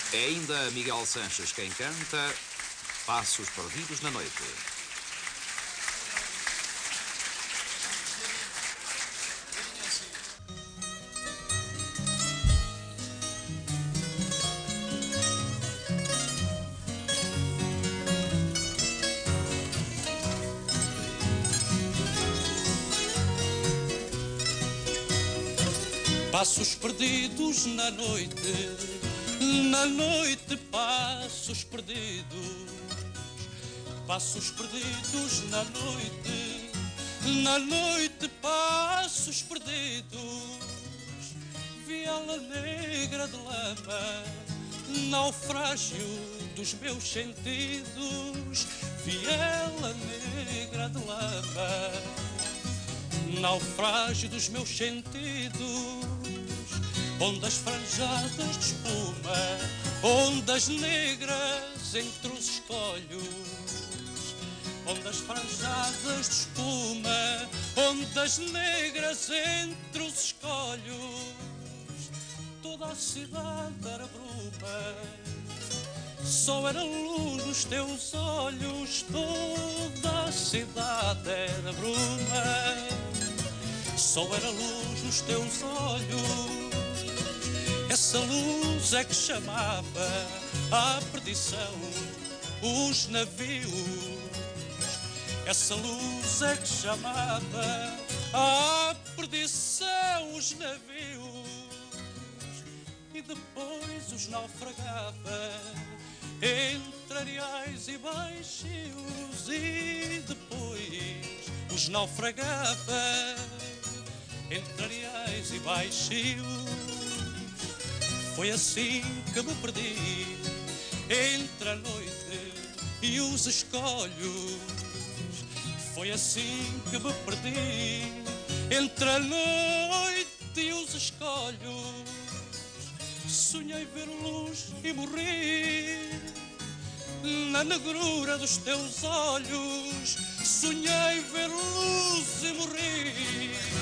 É ainda Miguel Sanches quem canta Passos Perdidos na Noite. Passos perdidos na noite, passos perdidos na noite, passos perdidos, viela negra de lama, naufrágio dos meus sentidos, viela negra de lama, naufrágio dos meus sentidos. Ondas franjadas de espuma, ondas negras entre os escolhos. Ondas franjadas de espuma, ondas negras entre os escolhos. Toda a cidade era bruma, só era luz nos teus olhos. Toda a cidade era bruma, só era luz nos teus olhos. Essa luz é que chamava à perdição os navios. Essa luz é que chamava à perdição os navios. E depois os naufragava entre areais e baixios. E depois os naufragava entre areais e baixios. Foi assim que me perdi entre a noite e os escolhos. Foi assim que me perdi entre a noite e os escolhos. Sonhei ver luz e morri na negrura dos teus olhos. Sonhei ver luz e morri